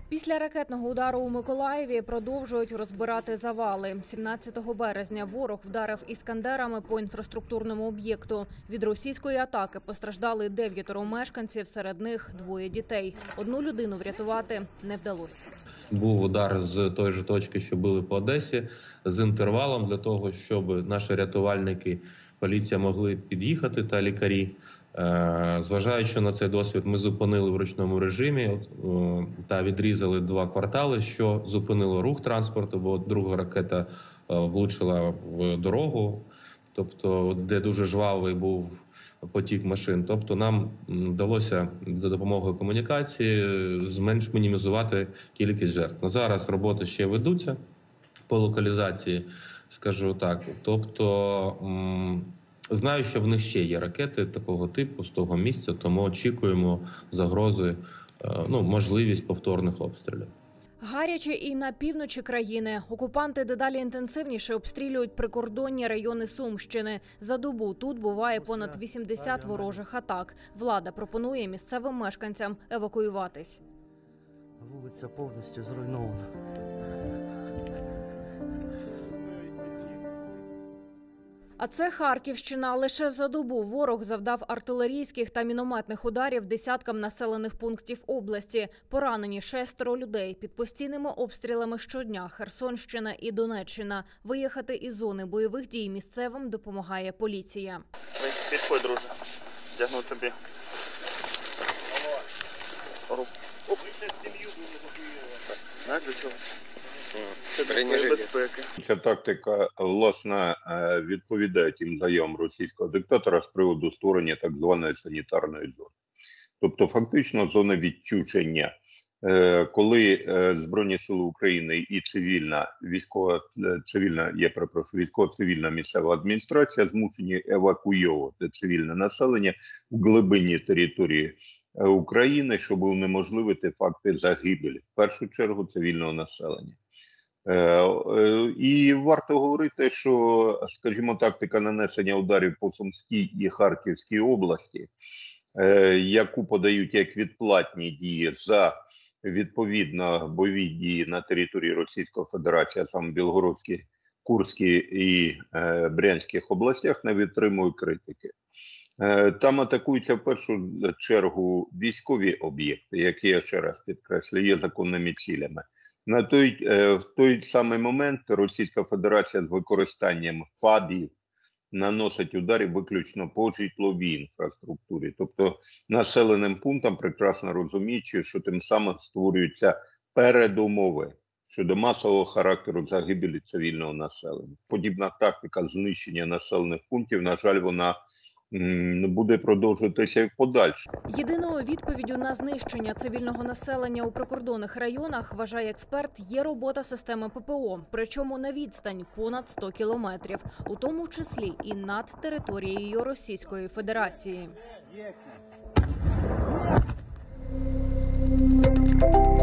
Після ракетного удару у Миколаєві продовжують розбирати завали. 17 березня ворог вдарив іскандерами по інфраструктурному об'єкту. Від російської атаки постраждали 9 мешканців, серед них 2 дітей. Одну людину врятувати не вдалося. Був удар з тої ж точки, що били по Одесі, з інтервалом для того, щоб наші рятувальники, поліція могли під'їхати та лікарі. Зважаючи на цей досвід, ми зупинили в ручному режимі та відрізали 2 квартали, що зупинило рух транспорту, бо друга ракета влучила в дорогу, тобто де дуже жвавий був потік машин. Тобто нам вдалося за допомогою комунікації мінімізувати кількість жертв. На зараз роботи ще ведуться по локалізації, скажу так. Тобто знаю, що в них ще є ракети такого типу, з того місця, тому очікуємо загрози, можливість повторних обстрілів. Гаряче і на півночі країни. Окупанти дедалі інтенсивніше обстрілюють прикордонні райони Сумщини. За добу тут буває понад 80 ворожих атак. Влада пропонує місцевим мешканцям евакуюватись. Вулиця повністю зруйнована. А це Харківщина. Лише за добу ворог завдав артилерійських та мінометних ударів десяткам населених пунктів області. Поранені 6 людей. Під постійними обстрілами щодня Херсонщина і Донеччина. Виїхати із зони бойових дій місцевим допомагає поліція. Підходь, друже. Дягну тобі. Знаєш, для чого? Це безпеки. Ця тактика, власне, відповідає тим заявам російського диктатора з приводу створення так званої санітарної зони. Тобто, фактично, зона відчуження. Коли Збройні Сили України і військово-цивільна місцева адміністрація змушені евакуйовувати цивільне населення в глибині території України, щоб унеможливити факти загибелі, в першу чергу, цивільного населення. І варто говорити, що, скажімо, тактика нанесення ударів по Сумській і Харківській області, яку подають як відплатні дії за відповідно бойові дії на території Російської Федерації, а саме Білгородській, Курській і Брянських областях, не витримує критики. Там атакуються в першу чергу військові об'єкти, які, я ще раз підкреслю, є законними цілями. В той самий момент Російська Федерація з використанням ФАБів наносить удари виключно по житловій інфраструктурі. Тобто населеним пунктам, прекрасно розуміючи, що тим самим створюються передумови щодо масового характеру загибелі цивільного населення. Подібна тактика знищення населених пунктів, на жаль, вона буде продовжуватися і в подальшому. Єдиною відповіддю на знищення цивільного населення у прикордонних районах, вважає експерт, є робота системи ППО, причому на відстань понад 100 кілометрів, у тому числі і над територією Російської Федерації.